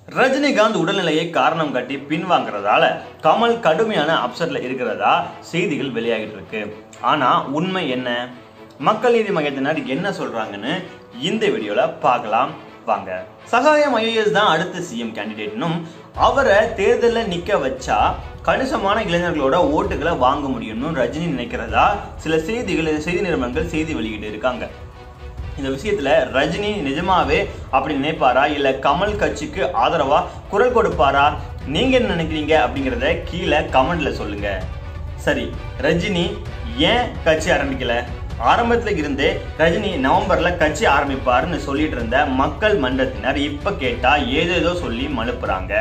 ரஜினிகாந்த் உடல்நிலையை காரணம் காட்டி பின்வாங்கிறதால கமல் கடுமையான அப்செட்ல இருக்கிறதா செய்திகள் வெளியாகிட்டு இருக்கு. ஆனா உண்மை என்ன? மக்கள் நீதி மையத்தினர் என்ன சொல்றாங்கன்னு இந்த வீடியோல பார்க்கலாம் வாங்க. சகாயம் ஐஏஎஸ் தான் அடுத்த சிஎம் கேண்டிடேட்னும் அவரை தேர்தலில் நிக்க வச்சா கணிசமான இளைஞர்களோட ஓட்டுகளை வாங்க முடியும்னு ரஜினி நினைக்கிறதா சில செய்தி நிறுவனங்கள் செய்தி வெளியிட்டு இருக்காங்க. இந்த விஷயத்துல ரஜினி நிஜமாவே அப்படி நினைப்பாரா இல்ல கமல் கட்சிக்கு ஆதரவா குரல் கொடுப்பாரா? நீங்க என்ன நினைக்கிறீங்க அப்படிங்கறத கீழே கமெண்ட்ல சொல்லுங்க. சரி, ரஜினி ஏன் கட்சி ஆரம்பிக்கல? ஆரம்பத்துல இருந்தே ரஜினி நவம்பர்ல கட்சி ஆரம்பிப்பாருன்னு சொல்லிட்டு இருந்த மக்கள் மன்றத்தினர் இப்ப கேட்டா ஏதேதோ சொல்லி மழுப்புறாங்க.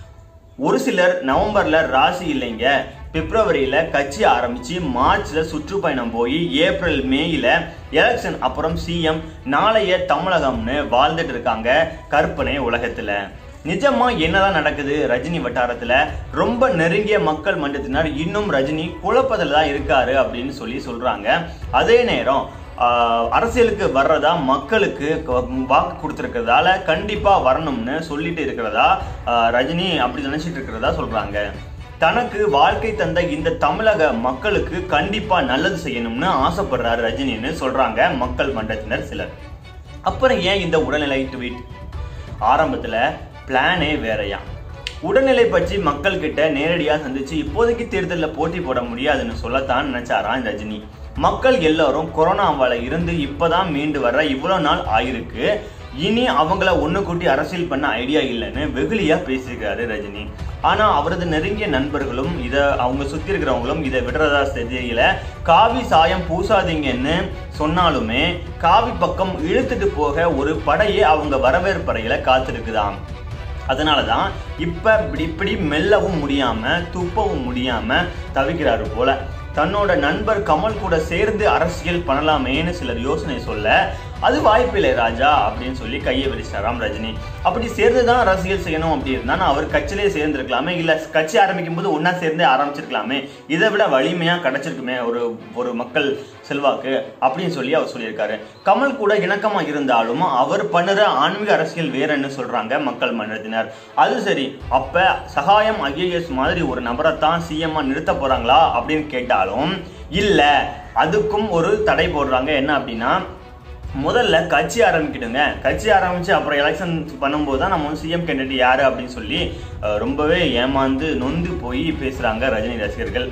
ஒரு சிலர் நவம்பர்ல ராசி இல்லைங்க, பிப்ரவரியில கட்சி ஆரம்பிச்சு மார்ச்ல சுற்றுப்பயணம் போய் ஏப்ரல் மேயில எலெக்ஷன் அப்புறம் சிஎம் நாளைய தமிழகம்னு வாழ்ந்துட்டு இருக்காங்க கற்பனை உலகத்துல. நிஜமா என்னதான் நடக்குது ரஜினி வட்டாரத்துல? ரொம்ப நெருங்கிய மக்கள் மன்றத்தினர் இன்னும் ரஜினி குழப்பத்துல தான் இருக்காரு அப்படின்னு சொல்றாங்க. அதே நேரம் அரசியலுக்கு வர்றதா மக்களுக்கு வாக்கு கொடுத்திருக்கிறதால கண்டிப்பா வரணும்னு சொல்லிட்டு இருக்கிறதா ரஜினி அப்படி நினைச்சிட்டு இருக்கிறதா சொல்றாங்க. தனக்கு வாழ்க்கை தந்த இந்த தமிழக மக்களுக்கு கண்டிப்பா நல்லது செய்யணும்னு ஆசைப்படுறாரு ரஜினின்னு சொல்றாங்க மக்கள் மன்றத்தினர் சிலர். அப்புறம் ஏன் இந்த உடல்நிலை ட்வீட்? ஆரம்பத்துல பிளானே வேறையா. உடல்நிலை பற்றி மக்கள் கிட்ட நேரடியா சந்திச்சு இப்போதைக்கு தேர்தலில் போட்டி போட முடியாதுன்னு சொல்லத்தான் நினைச்சாராம் ரஜினி. மக்கள் எல்லாரும் கொரோனாவால இருந்து இப்பதான் மீண்டு வர்ற இவ்வளவு நாள் ஆயிருக்கு, இனி அவங்கள ஒண்ணு கூட்டி அரசியல் பண்ண ஐடியா இல்லைன்னு வெகுளியா பேசியிருக்காரு ரஜினி. ஆனா அவரது நெருங்கிய நண்பர்களும் அவங்க சுத்தி இருக்கிறவங்களும் இதை விடுறதா தெரியல. காவி சாயம் பூசாதீங்கன்னு சொன்னாலுமே காவி பக்கம் இழுத்துட்டு போக ஒரு படையே அவங்க வரவேற்பறையில காத்திருக்குதாம். அதனாலதான் இப்ப இப்படி மெல்லவும் முடியாம துப்பவும் முடியாம தவிக்கிறாரு போல. தன்னோட நண்பர் கமல் கூட சேர்ந்து அரசியல் பண்ணலாமேன்னு சிலர் யோசனை சொல்ல, அது வாய்ப்பில்லை ராஜா அப்படின்னு சொல்லி கையை விரிச்சாராம் ரஜினி. அப்படி சேர்ந்துதான் அரசியல் செய்யணும் அப்படி இருந்தா அவர் கட்சியிலே சேர்ந்திருக்கலாமே, இல்ல கட்சி ஆரம்பிக்கும் போது ஒன்னா சேர்ந்தே ஆரம்பிச்சிருக்கலாமே, இதை விட வலிமையா கிடைச்சிருக்குமே ஒரு மக்கள் செல்வாக்கு அப்படின்னு சொல்லி அவர் சொல்லியிருக்காரு. கமல் கூட இணக்கமா இருந்தாலும் அவர் பண்ணுற ஆன்மீக அரசியல் வேறன்னு சொல்றாங்க மக்கள் மன்றத்தினர். அது சரி, அப்ப சகாயம் ஐஏஎஸ் மாதிரி ஒரு நபரைத்தான் சிஎம்மா நிறுத்த போறாங்களா அப்படின்னு கேட்டாலும் இல்ல, அதுக்கும் ஒரு தடை போடுறாங்க. என்ன அப்படின்னா, முதல்ல கட்சி ஆரம்பிக்கிடுங்க, கட்சி ஆரம்பிச்சு அப்புறம் எலெக்ஷன் பண்ணும்போது தான் நம்ம சிஎம் கேண்டிடேட் யாரு அப்படின்னு சொல்லி ரொம்பவே ஏமாந்து நொந்து போய் பேசுறாங்க ரஜினி ரசிகர்கள்.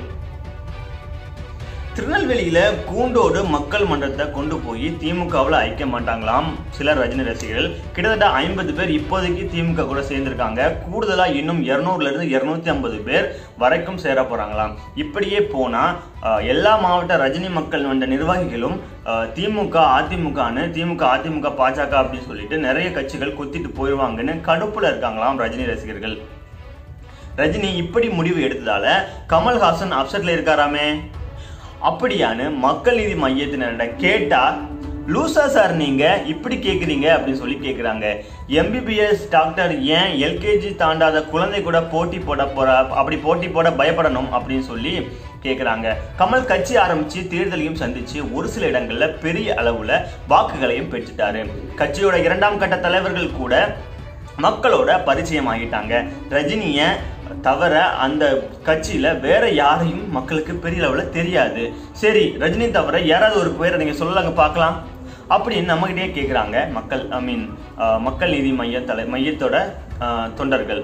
திருநெல்வேலியில கூண்டோடு மக்கள் மன்றத்தை கொண்டு போய் திமுகவில் ஐக்க மாட்டாங்களாம் சிலர் ரஜினி ரசிகர்கள். கிட்டத்தட்ட 50 பேர் இப்போதைக்கு திமுக கூட சேர்ந்திருக்காங்க. கூடுதலா இன்னும் 200ல இருந்து 250 பேர் வரைக்கும் சேர போறாங்களாம். இப்படியே போனா எல்லா மாவட்ட ரஜினி மக்கள் மன்ற நிர்வாகிகளும் திமுக அதிமுக பாஜக அப்படின்னு சொல்லிட்டு நிறைய கட்சிகள் கொத்திட்டு போயிடுவாங்கன்னு கடுப்புல இருக்காங்களாம் ரஜினி ரசிகர்கள். ரஜினி இப்படி முடிவு எடுத்ததால கமல்ஹாசன் அப்செட்ல இருக்காராமே. அப்படியான்னு மக்கள் நீதி மையத்தினரிடம் கேட்டா, லூசா சார் நீங்க இப்படி கேக்குறீங்க அப்படின்னு சொல்லி கேக்குறாங்க. எம்பிபிஎஸ் டாக்டர் ஏன் எல்கேஜி தாண்டாத குழந்தை கூட போட்டி போட பயப்படணும் அப்படின்னு சொல்லி கேக்குறாங்க. கமல் கட்சி ஆரம்பிச்சு தேர்தலையும் சந்திச்சு ஒரு சில இடங்கள்ல பெரிய அளவுல வாக்குகளையும் பெற்றுட்டாரு. கட்சியோட 2ஆம் கட்ட தலைவர்கள் கூட மக்களோட பரிச்சயம் ஆகிட்டாங்க. ரஜினிய தவிர அந்த கட்சியில வேற யாரையும் மக்களுக்கு பெரிய அளவுல தெரியாது. சரி, ரஜினி தவிர யாராவது ஒரு பேரை நீங்க சொல்லலாங்க பார்க்கலாம் அப்படின்னு நம்மகிட்டே கேட்குறாங்க மக்கள் நீதி மையத்தோட தொண்டர்கள்.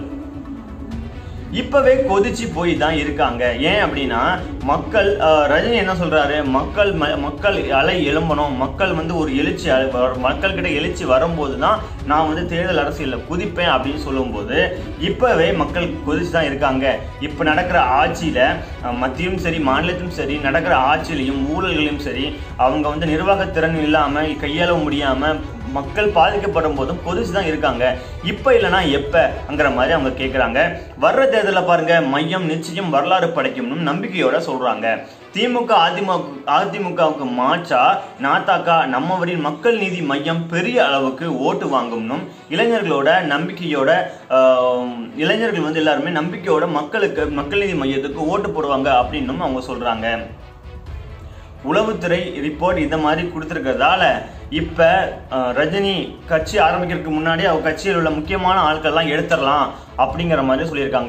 இப்பவே கொதிச்சு போய் தான் இருக்காங்க. ஏன் அப்படின்னா, ரஜினி என்ன சொல்றாரு, மக்கள் அலை எழும்பணும், மக்கள் ஒரு எழுச்சி மக்கள் கிட்ட எழுச்சி வரும்போது தான் நான் தேர்தல் அரசியல்ல குதிப்பேன் அப்படின்னு சொல்லும்போது இப்பவே மக்கள் கொதிச்சு தான் இருக்காங்க. இப்ப நடக்கிற ஆட்சியில மத்தியும் சரி மாநிலத்திலும் சரி நடக்கிற ஆட்சியிலையும் ஊழல்களையும் சரி அவங்க நிர்வாகத்திறன் இல்லாம கையாள முடியாம மக்கள் பாதிக்கப்படும் போதும் கொதிச்சு தான் இருக்காங்க. இப்ப இல்லைன்னா எப்பங்கிற மாதிரி அவங்க கேட்கிறாங்க. வர்ற தேர்தலில் பாருங்க, மையம் நிச்சயம் வரலாறு படைக்கும்னு நம்பிக்கையோட சொல்றாங்க. திமுக அதிமுகவுக்கு மாற்றா நாத்தாக்கா நம்மவரின் மக்கள் நீதி மையம் பெரிய அளவுக்கு ஓட்டு வாங்கும்னும் இளைஞர்கள் எல்லாருமே நம்பிக்கையோட மக்கள் நீதி மையத்துக்கு ஓட்டு போடுவாங்க அப்படின்னு அவங்க சொல்றாங்க. உளவுத்துறை ரிப்போர்ட் இந்த மாதிரி கொடுத்திருக்கிறதால இப்போ ரஜினி கட்சி ஆரம்பிக்கிறதுக்கு முன்னாடி அவர் கட்சியில் உள்ள முக்கியமான ஆட்கள்லாம் எடுத்துடலாம் அப்படிங்கிற மாதிரி சொல்லியிருக்காங்க.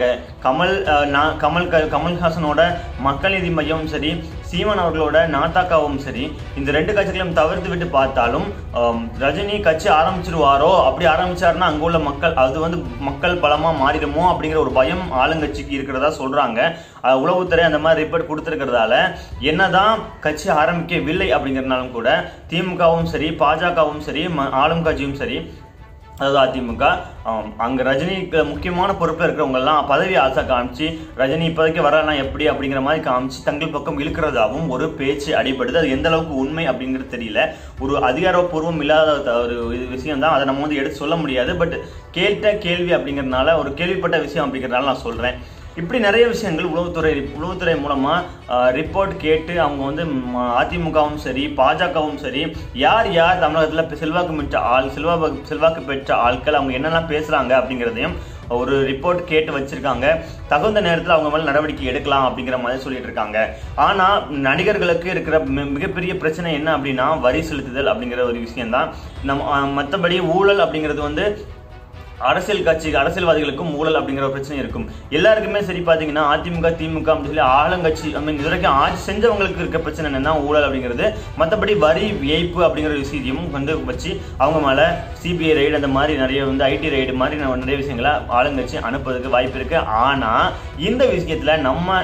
கமல்ஹாசனோட மக்கள் நீதி மையமும் சரி, சீமான் அவர்களோட நாத்தாக்காவும் சரி, இந்த 2 கட்சிகளையும் தவிர்த்து விட்டு பார்த்தாலும் ரஜினி கட்சி ஆரம்பிச்சிருவாரோ, அப்படி ஆரம்பிச்சாருன்னா அங்கே உள்ள மக்கள் அது வந்து மக்கள் பலமா மாறிடுமோ அப்படிங்கிற ஒரு பயம் ஆளுங்கட்சிக்கு இருக்கிறதா சொல்றாங்க. உளவுத்துறை அந்த மாதிரி ரிப்போர்ட் கொடுத்துருக்கிறதால என்னதான் கட்சி ஆரம்பிக்கவில்லை அப்படிங்கிறனாலும் கூட திமுகவும் சரி, பாஜகவும் சரி, ஆளும் கட்சியும் சரி, அதாவது அதிமுக அங்கே ரஜினிக்கு முக்கியமான பொறுப்பில் இருக்கிறவங்க எல்லாம் பதவி ஆசை காமிச்சு ரஜினி இப்போதைக்கு வரலாம் எப்படி அப்படிங்கிற மாதிரி காமிச்சு தங்கள் பக்கம் இழுக்கிறதாகவும் ஒரு பேச்சு அடிபடுது. அது எந்த அளவுக்கு உண்மை அப்படிங்கிறது தெரியல. ஒரு அதிகாரப்பூர்வம் இல்லாத ஒரு விஷயம் தான், அதை நம்ம வந்து எடுத்து சொல்ல முடியாது. பட் கேட்ட கேள்வி அப்படிங்கிறதுனால, ஒரு கேள்விப்பட்ட விஷயம் அப்படிங்கிறதுனால நான் சொல்கிறேன். இப்படி நிறைய விஷயங்கள் உளவுத்துறை மூலமாக ரிப்போர்ட் கேட்டு அவங்க வந்து அதிமுகவும் சரி, பாஜகவும் சரி, யார் யார் தமிழகத்தில் செல்வாக்கு பெற்ற ஆட்கள் அவங்க என்னெல்லாம் பேசுகிறாங்க அப்படிங்கிறதையும் ஒரு ரிப்போர்ட் கேட்டு வச்சிருக்காங்க. தகுந்த நேரத்தில் அவங்க மேலே நடவடிக்கை எடுக்கலாம் அப்படிங்கிற மாதிரி சொல்லிட்டு இருக்காங்க. ஆனால் நடிகர்களுக்கு இருக்கிற மிகப்பெரிய பிரச்சனை என்ன அப்படின்னா வரி செலுத்துதல் அப்படிங்கிற ஒரு விஷயம்தான். மற்றபடி ஊழல் அப்படிங்கிறது வந்து அரசியல்வாதிகளுக்கும் ஊழல் அப்படிங்கிற பிரச்சனை இருக்கும். எல்லாருக்குமே சரி பார்த்தீங்கன்னா அதிமுக, திமுக அப்படின்னு சொல்லி ஆளுங்கட்சி இதுவரைக்கும் ஆட்சி செஞ்சவங்களுக்கு இருக்க பிரச்சனை என்னன்னா ஊழல் அப்படிங்கிறது. மற்றபடி வரி ஏய்ப்பு அப்படிங்கிற விஷயத்தையும் வந்து வச்சு அவங்க மேலே சிபிஐ ரைடு அந்த மாதிரி நிறைய வந்து ஐடி ரைடு மாதிரி நிறைய விஷயங்களை ஆளுங்கட்சி அனுப்புறதுக்கு வாய்ப்பு இருக்கு. ஆனால் இந்த விஷயத்தில்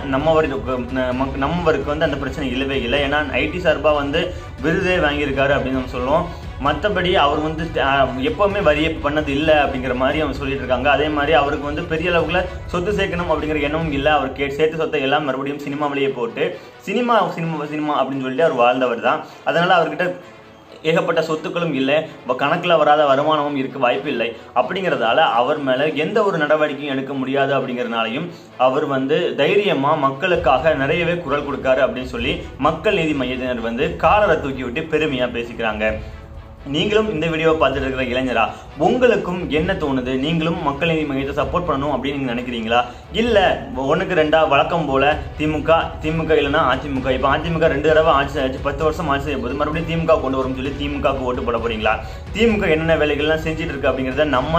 நம்மவருக்கு வந்து அந்த பிரச்சனை இல்லவே இல்லை. ஏன்னா ஐடி சார்பாக வந்து விருதே வாங்கியிருக்காரு அப்படின்னு நம்ம சொல்லுவோம். மற்றபடி அவர் வந்து எப்போவுமே வரியை பண்ணது இல்லை அப்படிங்கிற மாதிரி அவங்க சொல்லிட்டு இருக்காங்க. அதே மாதிரி அவருக்கு வந்து பெரிய அளவுக்குள்ள சொத்து சேர்க்கணும் அப்படிங்கிற எண்ணமும் இல்லை. அவர் சேர்த்து சொத்தை எல்லாம் மறுபடியும் சினிமாவிலேயே போட்டு சினிமா அப்படின்னு சொல்லிட்டு அவர் வாழ்ந்தவர் தான். அதனால அவர்கிட்ட ஏகப்பட்ட சொத்துக்களும் இல்லை, கணக்கில் வராத வருமானமும் இருக்க வாய்ப்பு இல்லை. அப்படிங்கிறதால அவர் மேலே எந்த ஒரு நடவடிக்கையும் எடுக்க முடியாது. அப்படிங்கிறதுனாலையும் அவர் வந்து தைரியமாக மக்களுக்காக நிறையவே குரல் கொடுக்காரு அப்படின்னு சொல்லி மக்கள் நீதி மையத்தினர் வந்து காலரை தூக்கி விட்டு பெருமையாக பேசிக்கிறாங்க. நீங்களும் இந்த வீடியோவை பார்த்துட்டு இருக்கிற இளைஞரா, உங்களுக்கும் என்ன தோணுது? நீங்களும் மக்கள் நீதி மையத்தை சப்போர்ட் பண்ணணும் அப்படின்னு நீங்கள் நினைக்கிறீங்களா? இல்லை 1க்கு 2 வழக்கம் போல திமுக இல்லைன்னா அதிமுக, இப்போ அதிமுக 2 தடவை ஆட்சி ஆச்சு, 10 வருஷம் ஆட்சி செய்ய போது மறுபடியும் திமுக கொண்டு வரும்னு சொல்லி திமுகவுக்கு ஓட்டு போட போறீங்களா? திமுக என்னென்ன வேலைகள்லாம் செஞ்சுட்டு இருக்கு அப்படிங்கிறத நம்ம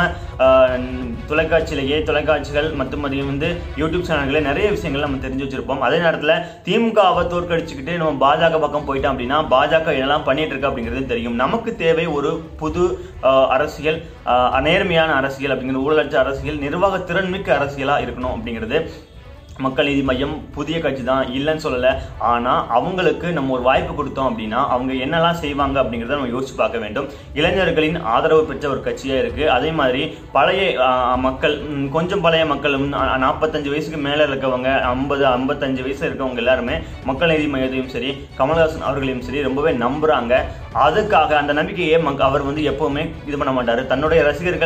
தொலைக்காட்சிகள் மற்றும் வந்து யூடியூப் சேனல்களே நிறைய விஷயங்கள் நம்ம தெரிஞ்சு வச்சிருப்போம். அதே நேரத்தில் திமுகவை தோற்கடிச்சுக்கிட்டு நம்ம பாஜக பக்கம் போயிட்டோம் அப்படின்னா பாஜக என்னெல்லாம் பண்ணிட்டு இருக்கு அப்படிங்கிறது தெரியும். நமக்கு ஒரு புது அரசியல், நேர்மையான அரசியல் அப்படிங்கிறது, ஊழலற்ற அரசியல், நிர்வாக திறன்மிக்க அரசியலா இருக்கணும் அப்படிங்கிறது மக்கள் நீதி மையம் புதிய கட்சி தான், இல்லைன்னு சொல்லலை. ஆனால் அவங்களுக்கு நம்ம ஒரு வாய்ப்பு கொடுத்தோம் அப்படின்னா அவங்க என்னெல்லாம் செய்வாங்க அப்படிங்கிறத நம்ம யோசிச்சு பார்க்க வேண்டும். இளைஞர்களின் ஆதரவு பெற்ற ஒரு கட்சியாக இருக்குது. அதே மாதிரி பழைய மக்கள், கொஞ்சம் பழைய மக்கள் 45 வயசுக்கு மேலே இருக்கவங்க, 55 வயசு இருக்கவங்க எல்லாருமே மக்கள் நீதி மையத்தையும் சரி, கமல்ஹாசன் அவர்களையும் சரி ரொம்பவே நம்புறாங்க. அதுக்காக அந்த நம்பிக்கையை அவர் வந்து எப்பவுமே இது பண்ண மாட்டார். தன்னுடைய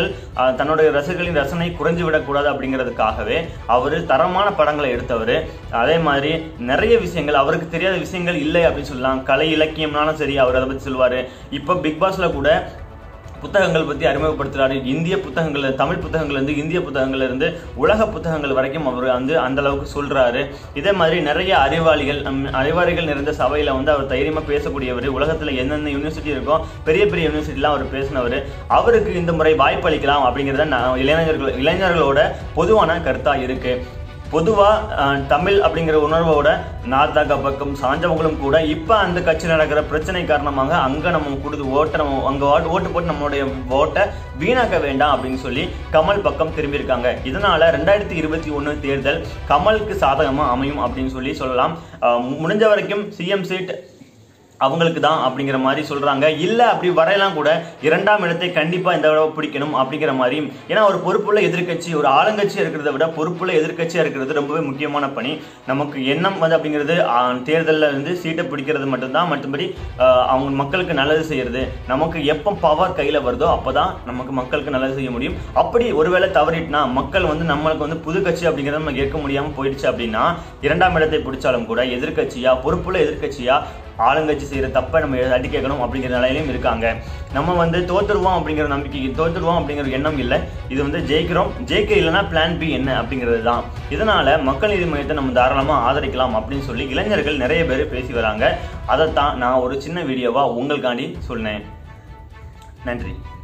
ரசிகர்களின் ரசனை குறைஞ்சு விடக்கூடாது அப்படிங்கிறதுக்காகவே அவர் தரமான படங்களை எடுத்தவர். அதே மாதிரி நிறைய விஷயங்கள் அவருக்கு தெரியாத விஷயங்கள் இல்லை அப்படின்னு சொல்லலாம். கலை இலக்கியம்னாலும் சரி அவர் அதை பற்றி சொல்லுவார். இப்போ பிக் பாஸ்ல கூட புத்தகங்கள் பற்றி அறிமுகப்படுத்துறாரு. இந்திய புத்தகங்கள், தமிழ் புத்தகங்கள் இருந்து இந்திய புத்தகங்கள் இருந்து உலக புத்தகங்கள் வரைக்கும் அவர் வந்து அந்த அளவுக்கு சொல்றாரு. இதே மாதிரி நிறைய அறிவாளிகள் நிறைந்த சபையில வந்து அவர் தைரியமா பேசக்கூடியவர். உலகத்துல என்னென்ன யூனிவர்சிட்டி இருக்கோ பெரிய பெரிய யூனிவர்சிட்டிலாம் அவர் பேசினவர். அவருக்கு இந்த முறை வாய்ப்பு அளிக்கலாம் அப்படிங்கிறத இளைஞர்களோட பொதுவான கருத்தா இருக்கு. பொதுவாக தமிழ் அப்படிங்கிற உணர்வோட நார்த்தாக்கா பக்கம் சாஞ்சவங்களும் கூட இப்போ அந்த கட்சியில் நடக்கிற பிரச்சனை காரணமாக அங்கே நம்ம கொடுத்து ஓட்டு போட்டு நம்மளுடைய ஓட்டை வீணாக்க வேண்டாம் அப்படின்னு சொல்லி கமல் பக்கம் திரும்பியிருக்காங்க. இதனால 2021 தேர்தல் கமலுக்கு சாதகமாக அமையும் அப்படின்னு சொல்லலாம். முடிஞ்ச வரைக்கும் சிஎம் சீட் அவங்களுக்கு தான் அப்படிங்கிற மாதிரி சொல்றாங்க. இல்லை அப்படி வரையலாம் கூட 2ஆம் இடத்தை கண்டிப்பா இந்த தடவை பிடிக்கணும் அப்படிங்கிற மாதிரி. ஏன்னா ஒரு பொறுப்புள்ள எதிர்கட்சி, ஒரு ஆளுங்கட்சியா இருக்கிறத விட பொறுப்புள்ள எதிர்கட்சியா இருக்கிறது ரொம்பவே முக்கியமான பணி. நமக்கு எண்ணம் வந்து அப்படிங்கிறது தேர்தலில் இருந்து சீட்டை பிடிக்கிறது மட்டும்தான். மற்றபடி அவங்க மக்களுக்கு நல்லது செய்யறது, நமக்கு எப்போ பவர் கையில் வருதோ அப்போதான் நமக்கு மக்களுக்கு நல்லது செய்ய முடியும். அப்படி ஒருவேளை தவறிட்டுனா மக்கள் வந்து நம்மளுக்கு வந்து புது கட்சி அப்படிங்கிறத நம்ம ஏற்க முடியாமல் போயிடுச்சு அப்படின்னா 2ஆம் இடத்தை பிடிச்சாலும் கூட எதிர்கட்சியா, பொறுப்புள்ள எதிர்கட்சியா ஆளுங்கட்சி செய்கிற தப்பை நம்ம தட்டி கேட்கணும் அப்படிங்கிற நிலையிலும் இருக்காங்க. நம்ம வந்து தோற்றுருவோம் அப்படிங்கிற நம்பிக்கை, தோற்றுருவோம் அப்படிங்கிற எண்ணம் இல்லை. இது வந்து ஜெயிக்க இல்லைன்னா பிளான் பி என்ன அப்படிங்கிறது தான். இதனால மக்கள் நீதி மையத்தை நம்ம தாராளமாக ஆதரிக்கலாம் அப்படின்னு சொல்லி இளைஞர்கள் நிறைய பேர் பேசி வராங்க. அதைத்தான் நான் ஒரு சின்ன வீடியோவா உங்களுக்காண்டி சொன்னேன். நன்றி.